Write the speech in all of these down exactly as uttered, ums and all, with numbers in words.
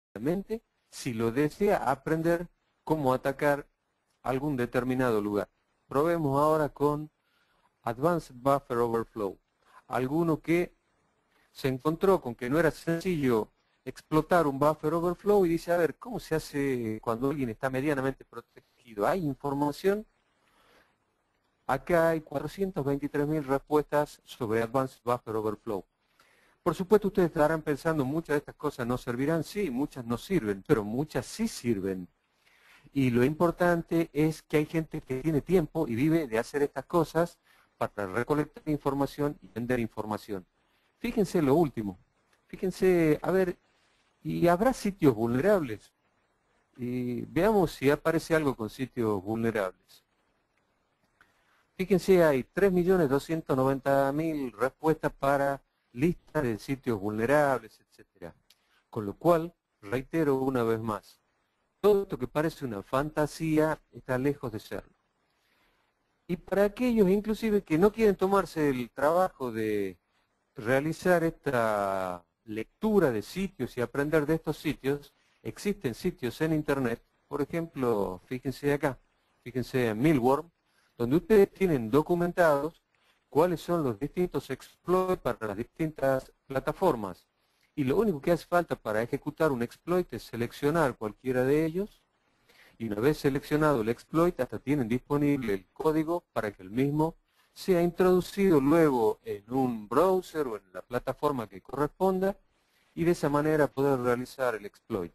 mente si lo desea aprender cómo atacar algún determinado lugar. Probemos ahora con Advanced Buffer Overflow. Alguno que se encontró con que no era sencillo explotar un buffer overflow y dice, a ver, ¿cómo se hace cuando alguien está medianamente protegido? ¿Hay información? Acá hay cuatrocientas veintitrés mil respuestas sobre Advanced Buffer Overflow. Por supuesto, ustedes estarán pensando, muchas de estas cosas no servirán. Sí, muchas no sirven, pero muchas sí sirven. Y lo importante es que hay gente que tiene tiempo y vive de hacer estas cosas para recolectar información y vender información. Fíjense lo último. Fíjense, a ver, ¿y habrá sitios vulnerables? Y veamos si aparece algo con sitios vulnerables. Fíjense, hay tres millones doscientos noventa mil respuestas para lista de sitios vulnerables, etcétera. Con lo cual, reitero una vez más, todo esto que parece una fantasía está lejos de serlo. Y para aquellos inclusive que no quieren tomarse el trabajo de realizar esta lectura de sitios y aprender de estos sitios, existen sitios en internet, por ejemplo, fíjense acá, fíjense en Milworm, donde ustedes tienen documentados cuáles son los distintos exploits para las distintas plataformas. Y lo único que hace falta para ejecutar un exploit es seleccionar cualquiera de ellos, y una vez seleccionado el exploit, hasta tienen disponible el código para que el mismo sea introducido luego en un browser o en la plataforma que corresponda, y de esa manera poder realizar el exploit.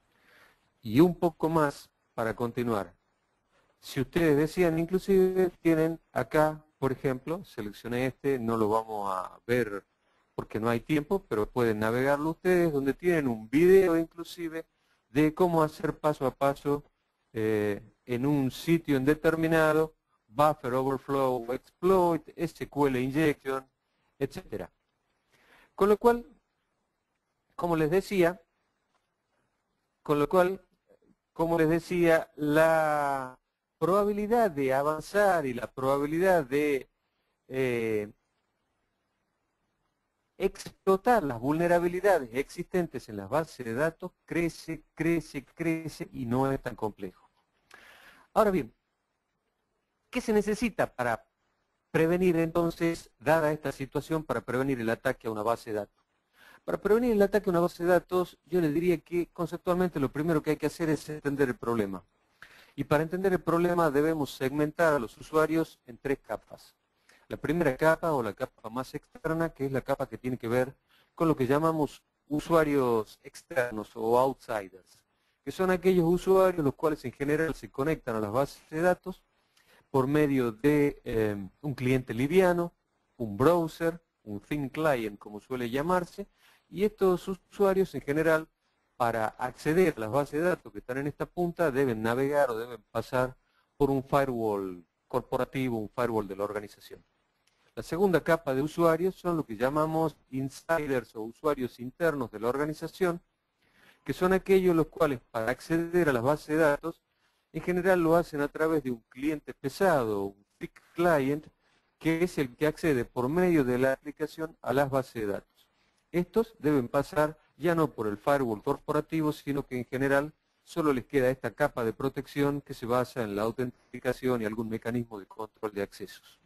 Y un poco más para continuar. Si ustedes decían, inclusive tienen acá, por ejemplo, seleccioné este, no lo vamos a ver porque no hay tiempo, pero pueden navegarlo ustedes, donde tienen un video inclusive de cómo hacer paso a paso eh, en un sitio indeterminado, buffer overflow exploit, S Q L injection, etcétera. Con lo cual, como les decía, con lo cual, como les decía, la probabilidad de avanzar y la probabilidad de eh, explotar las vulnerabilidades existentes en las bases de datos crece, crece, crece y no es tan complejo. Ahora bien, ¿qué se necesita para prevenir entonces, dada esta situación, para prevenir el ataque a una base de datos? Para prevenir el ataque a una base de datos, yo les diría que conceptualmente lo primero que hay que hacer es entender el problema. Y para entender el problema debemos segmentar a los usuarios en tres capas. La primera capa o la capa más externa, que es la capa que tiene que ver con lo que llamamos usuarios externos o outsiders, que son aquellos usuarios los cuales en general se conectan a las bases de datos por medio de eh, un cliente liviano, un browser, un thin client como suele llamarse, y estos usuarios en general, para acceder a las bases de datos que están en esta punta, deben navegar o deben pasar por un firewall corporativo, un firewall de la organización. La segunda capa de usuarios son lo que llamamos insiders o usuarios internos de la organización, que son aquellos los cuales para acceder a las bases de datos, en general lo hacen a través de un cliente pesado, un thick client, que es el que accede por medio de la aplicación a las bases de datos. Estos deben pasar ya no por el firewall corporativo, sino que en general solo les queda esta capa de protección que se basa en la autenticación y algún mecanismo de control de accesos.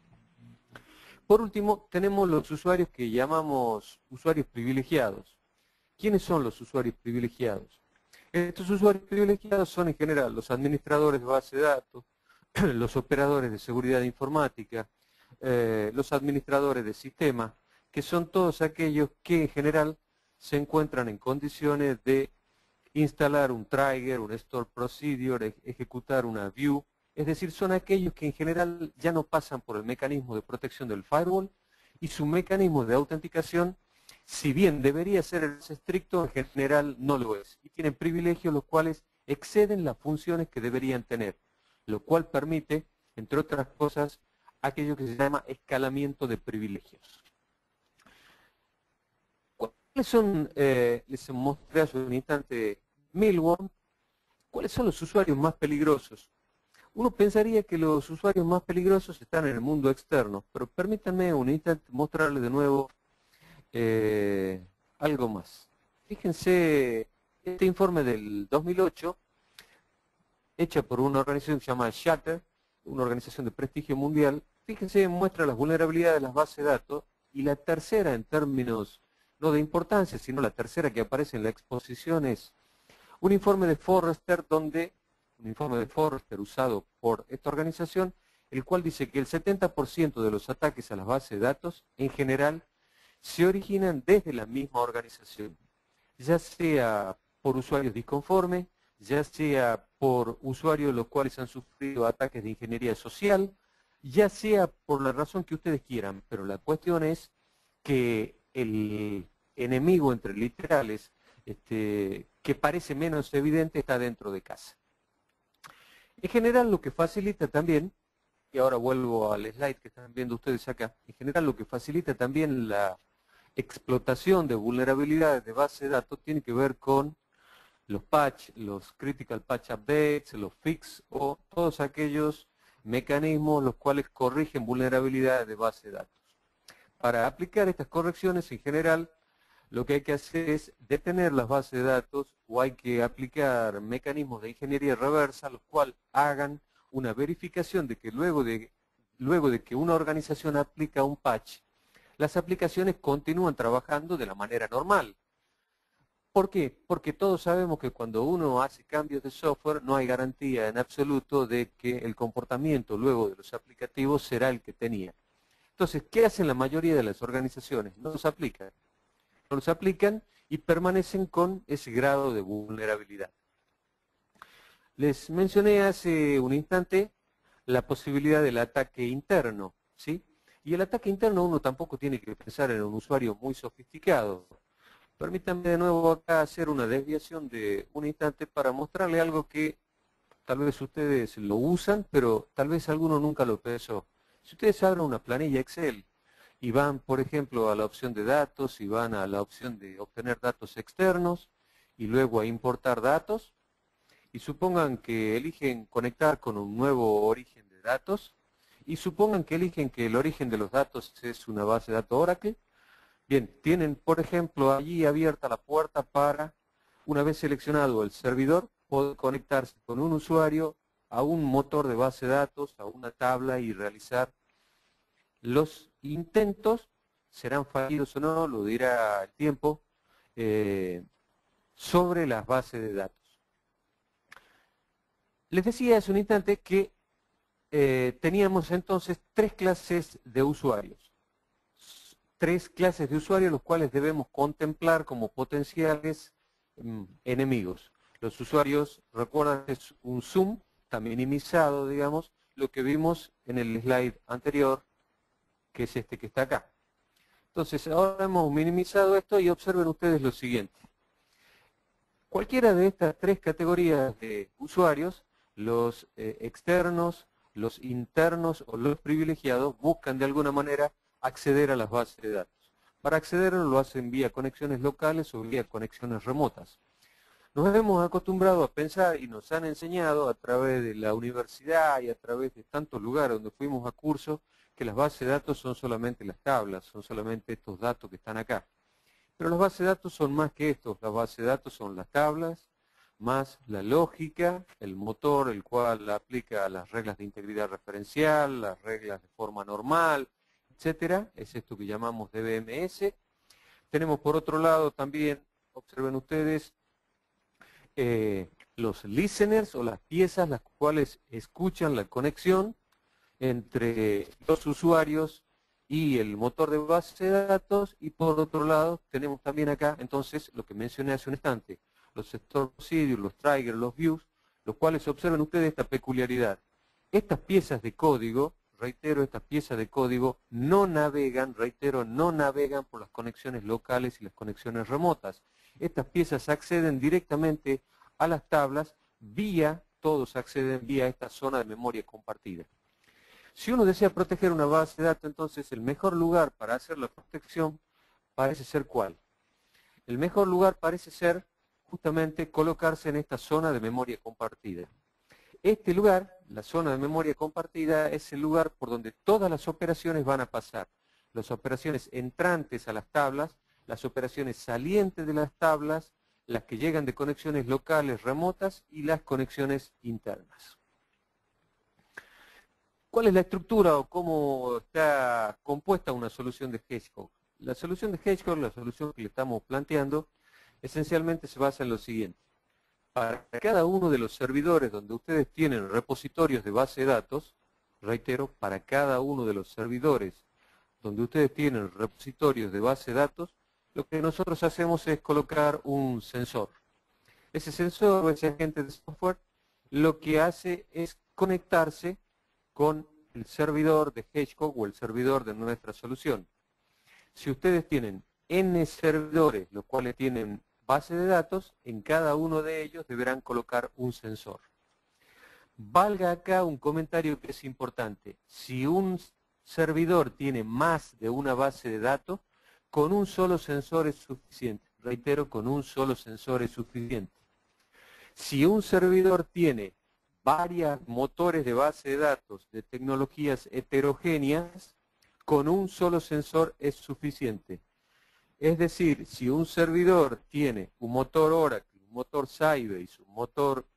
Por último, tenemos los usuarios que llamamos usuarios privilegiados. ¿Quiénes son los usuarios privilegiados? Estos usuarios privilegiados son en general los administradores de base de datos, los operadores de seguridad informática, eh, los administradores de sistemas, que son todos aquellos que en general se encuentran en condiciones de instalar un trigger, un store procedure, ejecutar una view. Es decir, son aquellos que en general ya no pasan por el mecanismo de protección del firewall y su mecanismo de autenticación, si bien debería ser estricto, en general no lo es. Y tienen privilegios los cuales exceden las funciones que deberían tener, lo cual permite, entre otras cosas, aquello que se llama escalamiento de privilegios. ¿Cuáles son, eh, les mostré hace un instante, Milworm, cuáles son los usuarios más peligrosos? Uno pensaría que los usuarios más peligrosos están en el mundo externo, pero permítanme un instante mostrarles de nuevo eh, algo más. Fíjense este informe del dos mil ocho, hecha por una organización que se llama Shatter, una organización de prestigio mundial, fíjense, muestra las vulnerabilidades de las bases de datos, y la tercera en términos, no de importancia, sino la tercera que aparece en la exposición es un informe de Forrester, donde, un informe de Forrester usado por esta organización, el cual dice que el setenta por ciento de los ataques a las bases de datos, en general, se originan desde la misma organización, ya sea por usuarios disconformes, ya sea por usuarios los cuales han sufrido ataques de ingeniería social, ya sea por la razón que ustedes quieran, pero la cuestión es que el enemigo, entre literales, este, que parece menos evidente, está dentro de casa. En general, lo que facilita también, y ahora vuelvo al slide que están viendo ustedes acá, en general lo que facilita también la explotación de vulnerabilidades de base de datos tiene que ver con los patch, los critical patch updates, los fix o todos aquellos mecanismos los cuales corrigen vulnerabilidades de base de datos. Para aplicar estas correcciones en general, lo que hay que hacer es detener las bases de datos o hay que aplicar mecanismos de ingeniería reversa, los cuales hagan una verificación de que luego de, luego de que una organización aplica un patch, las aplicaciones continúan trabajando de la manera normal. ¿Por qué? Porque todos sabemos que cuando uno hace cambios de software no hay garantía en absoluto de que el comportamiento luego de los aplicativos será el que tenía. Entonces, ¿qué hacen la mayoría de las organizaciones? No los aplican. No los aplican y permanecen con ese grado de vulnerabilidad. Les mencioné hace un instante la posibilidad del ataque interno, ¿sí? Y el ataque interno uno tampoco tiene que pensar en un usuario muy sofisticado. Permítanme de nuevo acá hacer una desviación de un instante para mostrarle algo que tal vez ustedes lo usan, pero tal vez alguno nunca lo pensó. Si ustedes abren una planilla Excel y van, por ejemplo, a la opción de datos y van a la opción de obtener datos externos y luego a importar datos, y supongan que eligen conectar con un nuevo origen de datos, y supongan que eligen que el origen de los datos es una base de datos Oracle. Bien, tienen, por ejemplo, allí abierta la puerta para, una vez seleccionado el servidor, poder conectarse con un usuario a un motor de base de datos, a una tabla y realizar los intentos, serán fallidos o no, lo dirá el tiempo, eh, sobre las bases de datos. Les decía hace un instante que eh, teníamos entonces tres clases de usuarios. Tres clases de usuarios los cuales debemos contemplar como potenciales mm, enemigos. Los usuarios, recuerdan, es un zoom, está minimizado, digamos, lo que vimos en el slide anterior, que es este que está acá. Entonces, ahora hemos minimizado esto y observen ustedes lo siguiente. Cualquiera de estas tres categorías de usuarios, los eh, externos, los internos o los privilegiados, buscan de alguna manera acceder a las bases de datos. Para acceder lo hacen vía conexiones locales o vía conexiones remotas. Nos hemos acostumbrado a pensar y nos han enseñado a través de la universidad y a través de tantos lugares donde fuimos a cursos que las bases de datos son solamente las tablas, son solamente estos datos que están acá. Pero las bases de datos son más que estos, las bases de datos son las tablas, más la lógica, el motor, el cual aplica las reglas de integridad referencial, las reglas de forma normal, etcétera, es esto que llamamos D B M S. Tenemos por otro lado también, observen ustedes, eh, los listeners o las piezas las cuales escuchan la conexión entre los usuarios y el motor de base de datos, y por otro lado tenemos también acá entonces lo que mencioné hace un instante, los store procedures, los triggers, los views, los cuales observen ustedes esta peculiaridad. Estas piezas de código, reitero, estas piezas de código no navegan, reitero, no navegan por las conexiones locales y las conexiones remotas. Estas piezas acceden directamente a las tablas vía, todos acceden vía esta zona de memoria compartida. Si uno desea proteger una base de datos, entonces el mejor lugar para hacer la protección parece ser ¿cuál? El mejor lugar parece ser justamente colocarse en esta zona de memoria compartida. Este lugar, la zona de memoria compartida, es el lugar por donde todas las operaciones van a pasar. Las operaciones entrantes a las tablas, las operaciones salientes de las tablas, las que llegan de conexiones locales remotas y las conexiones internas. ¿Cuál es la estructura o cómo está compuesta una solución de Hedgehog? La solución de Hedgehog, la solución que le estamos planteando, esencialmente se basa en lo siguiente. Para cada uno de los servidores donde ustedes tienen repositorios de base de datos, reitero, para cada uno de los servidores donde ustedes tienen repositorios de base de datos, lo que nosotros hacemos es colocar un sensor. Ese sensor o ese agente de software lo que hace es conectarse con el servidor de Hedgehog o el servidor de nuestra solución. Si ustedes tienen N servidores, los cuales tienen base de datos, en cada uno de ellos deberán colocar un sensor. Valga acá un comentario que es importante. Si un servidor tiene más de una base de datos, con un solo sensor es suficiente. Reitero, con un solo sensor es suficiente. Si un servidor tiene varios motores de base de datos de tecnologías heterogéneas, con un solo sensor es suficiente. Es decir, si un servidor tiene un motor Oracle, un motor Sybase, un motor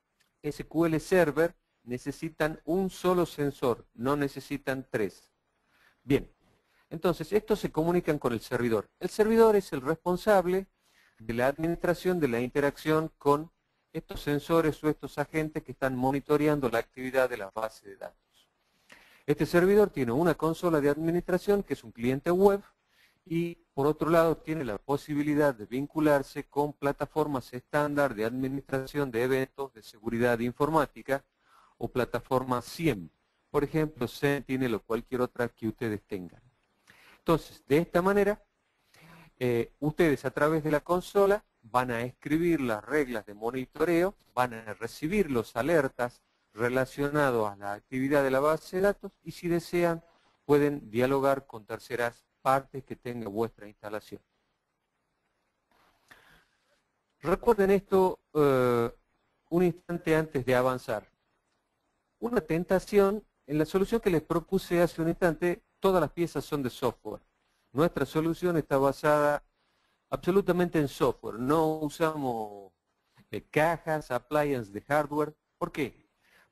S Q L Server, necesitan un solo sensor, no necesitan tres. Bien, entonces estos se comunican con el servidor. El servidor es el responsable de la administración de la interacción con estos sensores o estos agentes que están monitoreando la actividad de la base de datos. Este servidor tiene una consola de administración que es un cliente web y por otro lado tiene la posibilidad de vincularse con plataformas estándar de administración de eventos de seguridad informática o plataformas S I E M, por ejemplo Sentinel o cualquier otra que ustedes tengan. Entonces, de esta manera, eh, ustedes a través de la consola van a escribir las reglas de monitoreo, van a recibir los alertas relacionados a la actividad de la base de datos y si desean pueden dialogar con terceras partes que tenga vuestra instalación. Recuerden esto eh, un instante antes de avanzar. Una tentación, en la solución que les propuse hace un instante, todas las piezas son de software. Nuestra solución está basada absolutamente en software. No usamos eh, cajas, appliances de hardware. ¿Por qué?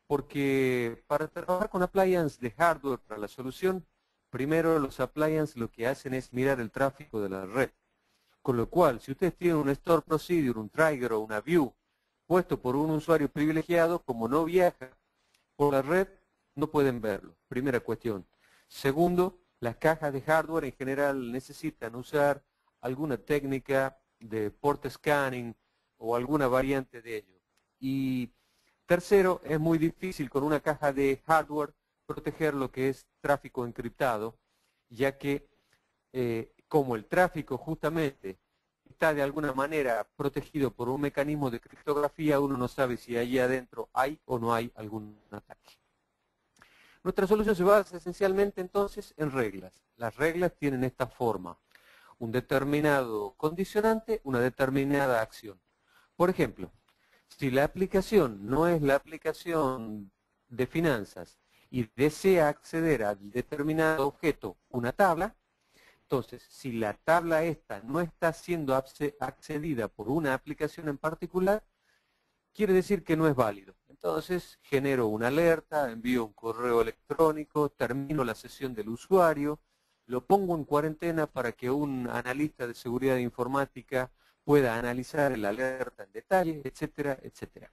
Porque para trabajar con appliances de hardware para la solución, primero los appliances lo que hacen es mirar el tráfico de la red. Con lo cual, si ustedes tienen un store procedure, un trigger o una view puesto por un usuario privilegiado, como no viaja por la red, no pueden verlo. Primera cuestión. Segundo, las cajas de hardware en general necesitan usar alguna técnica de port scanning o alguna variante de ello. Y tercero, es muy difícil con una caja de hardware proteger lo que es tráfico encriptado, ya que eh, como el tráfico justamente está de alguna manera protegido por un mecanismo de criptografía, uno no sabe si allí adentro hay o no hay algún ataque. Nuestra solución se basa esencialmente entonces en reglas. Las reglas tienen esta forma: un determinado condicionante, una determinada acción. Por ejemplo, si la aplicación no es la aplicación de finanzas y desea acceder a determinado objeto, una tabla, entonces si la tabla esta no está siendo accedida por una aplicación en particular, quiere decir que no es válido. Entonces genero una alerta, envío un correo electrónico, termino la sesión del usuario, lo pongo en cuarentena para que un analista de seguridad informática pueda analizar la alerta en detalle, etcétera, etcétera.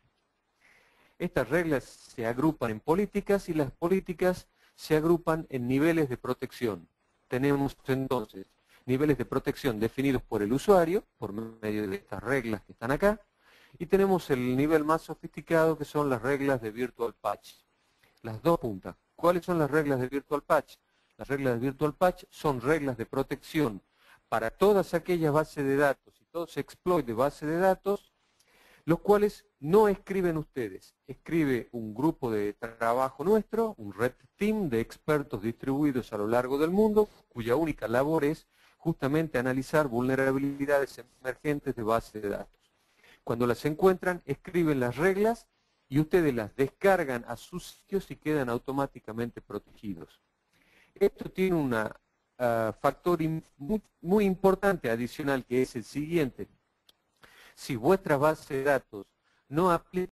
Estas reglas se agrupan en políticas y las políticas se agrupan en niveles de protección. Tenemos entonces niveles de protección definidos por el usuario, por medio de estas reglas que están acá, y tenemos el nivel más sofisticado que son las reglas de Virtual Patch. Las dos puntas. ¿Cuáles son las reglas de Virtual Patch? Las reglas de Virtual Patch son reglas de protección para todas aquellas bases de datos y todos exploits de base de datos, los cuales no escriben ustedes. Escribe un grupo de trabajo nuestro, un red team de expertos distribuidos a lo largo del mundo, cuya única labor es justamente analizar vulnerabilidades emergentes de base de datos. Cuando las encuentran, escriben las reglas y ustedes las descargan a sus sitios y quedan automáticamente protegidos. Esto tiene un uh, factor muy, muy importante adicional, que es el siguiente. Si vuestra base de datos no aplica